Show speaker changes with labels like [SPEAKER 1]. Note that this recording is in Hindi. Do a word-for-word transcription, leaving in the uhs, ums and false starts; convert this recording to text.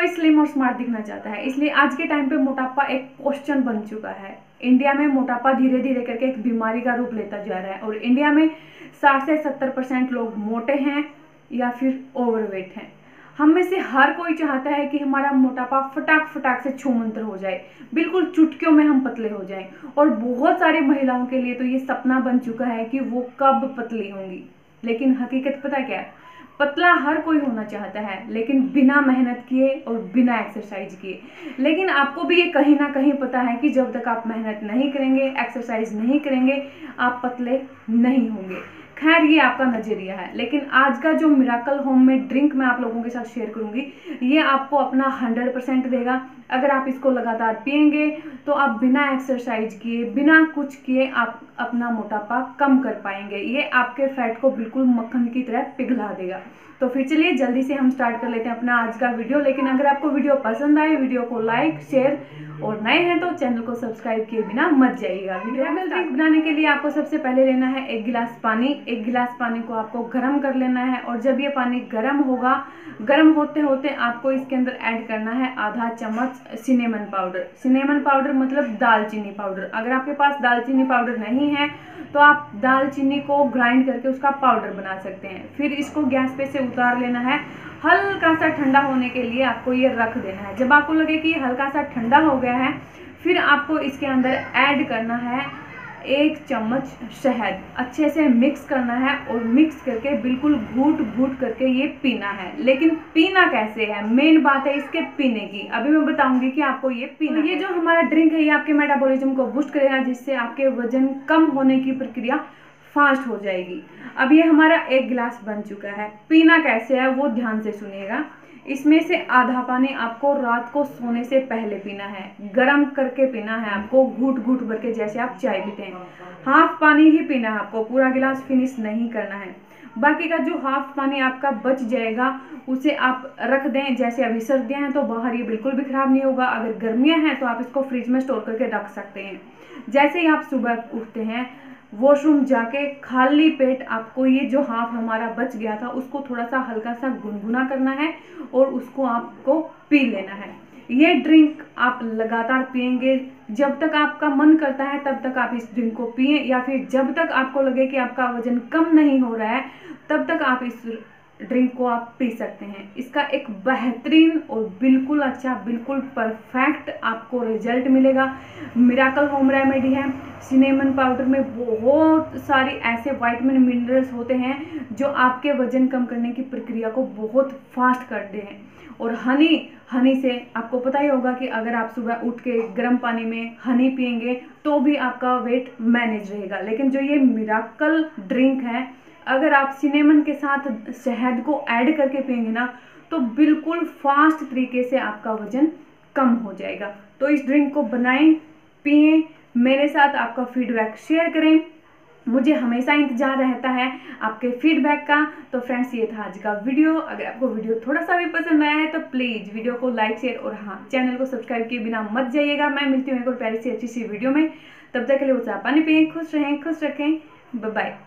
[SPEAKER 1] कोई स्लिम और स्मार्ट दिखना चाहता है, इसलिए आज के टाइम पे मोटापा एक क्वेश्चन बन चुका है। इंडिया में मोटापा धीरे धीरे करके एक बीमारी का रूप लेता जा रहा है और इंडिया में साठ से सत्तर परसेंट लोग मोटे हैं या फिर ओवरवेट हैं। हम में से हर कोई चाहता है कि हमारा मोटापा फटाक फटाक से छूमंतर हो जाए, बिल्कुल चुटकियों में हम पतले हो जाएं। और बहुत सारी महिलाओं के लिए तो ये सपना बन चुका है कि वो कब पतली होंगी। लेकिन हकीकत पता क्या है, पतला हर कोई होना चाहता है, लेकिन बिना मेहनत किए और बिना एक्सरसाइज किए। लेकिन आपको भी ये कहीं ना कहीं पता है कि जब तक आप मेहनत नहीं करेंगे, एक्सरसाइज नहीं करेंगे, आप पतले नहीं होंगे। खैर, ये आपका नजरिया है, लेकिन आज का जो मिराकल होम में ड्रिंक मैं आप लोगों के साथ शेयर करूंगी, ये आपको अपना हंड्रेड परसेंट देगा। अगर आप इसको लगातार पियेंगे तो आप बिना एक्सरसाइज किए, बिना कुछ किए आप अपना मोटापा कम कर पाएंगे। ये आपके फैट को बिल्कुल मक्खन की तरह पिघला देगा। तो फिर चलिए जल्दी से हम स्टार्ट कर लेते हैं अपना आज का वीडियो। लेकिन अगर आपको वीडियो पसंद आए, वीडियो को लाइक, शेयर और नए हैं तो चैनल को सब्सक्राइब किए बिना मत जाइएगा। मिराकल ड्रिंक बनाने के लिए आपको सबसे पहले लेना है एक गिलास पानी। एक गिलास पानी को आपको गर्म कर लेना है और जब ये पानी गर्म होगा, गर्म होते होते आपको इसके अंदर ऐड करना है आधा चम्मच सिनेमन पाउडर। सिनेमन पाउडर मतलब दालचीनी पाउडर। अगर आपके पास दालचीनी पाउडर नहीं है तो आप दालचीनी को ग्राइंड करके उसका पाउडर बना सकते हैं। फिर इसको गैस पे से उतार लेना है। हल्का सा ठंडा होने के लिए आपको ये रख देना है। जब आपको लगे कि हल्का सा ठंडा हो गया है, फिर आपको इसके अंदर ऐड करना है एक चम्मच शहद। अच्छे से मिक्स करना है और मिक्स करके बिल्कुल घूट घूट करके ये पीना है। लेकिन पीना कैसे है, मेन बात है इसके पीने की। अभी मैं बताऊंगी कि आपको ये पीना। तो ये जो हमारा ड्रिंक है, ये आपके मेटाबॉलिज्म को बूस्ट करेगा, जिससे आपके वजन कम होने की प्रक्रिया फास्ट हो जाएगी। अब ये हमारा एक गिलास बन चुका है। पीना कैसे है वो ध्यान से सुनिएगा। इसमें से आधा पानी आपको रात को सोने से पहले पीना है। गरम करके पीना है आपको, घूट घूट भर के, जैसे आप चाय पीते हैं। हाफ पानी ही पीना है आपको, पूरा गिलास फिनिश नहीं करना है। बाकी का जो हाफ पानी आपका बच जाएगा उसे आप रख दें। जैसे अभी सर्दियां हैं तो बाहर ये बिल्कुल भी खराब नहीं होगा। अगर गर्मियां हैं तो आप इसको फ्रिज में स्टोर करके रख सकते हैं। जैसे ही आप सुबह उठते हैं, वॉशरूम जाके खाली पेट आपको ये जो हाफ हमारा बच गया था उसको थोड़ा सा हल्का सा गुनगुना करना है और उसको आपको पी लेना है। ये ड्रिंक आप लगातार पियेंगे, जब तक आपका मन करता है तब तक आप इस ड्रिंक को पिए, या फिर जब तक आपको लगे कि आपका वजन कम नहीं हो रहा है तब तक आप इस ड्रिंक को आप पी सकते हैं। इसका एक बेहतरीन और बिल्कुल अच्छा, बिल्कुल परफेक्ट आपको रिजल्ट मिलेगा। मिराकल होम रेमेडी है। सिनेमन पाउडर में बहुत सारी ऐसे विटामिन मिनरल्स होते हैं जो आपके वजन कम करने की प्रक्रिया को बहुत फास्ट करते हैं। और हनी हनी से आपको पता ही होगा कि अगर आप सुबह उठ के गर्म पानी में हनी पियेंगे तो भी आपका वेट मैनेज रहेगा। लेकिन जो ये मिराकल ड्रिंक है, अगर आप सिनेमन के साथ शहद को ऐड करके पियेंगे ना तो बिल्कुल फास्ट तरीके से आपका वजन कम हो जाएगा। तो इस ड्रिंक को बनाएं, पिएं, मेरे साथ आपका फीडबैक शेयर करें। मुझे हमेशा इंतजार रहता है आपके फीडबैक का। तो फ्रेंड्स, ये था आज का वीडियो। अगर आपको वीडियो थोड़ा सा भी पसंद आया है तो प्लीज वीडियो को लाइक, शेयर और हाँ, चैनल को सब्सक्राइब किए बिना मत जाइएगा। मैं मिलती हूँ एक और प्यारी सी अच्छी सी वीडियो में। तब तक के लिए वो चाय पानी पिए, खुश रहें, खुश रखें। Bye bye.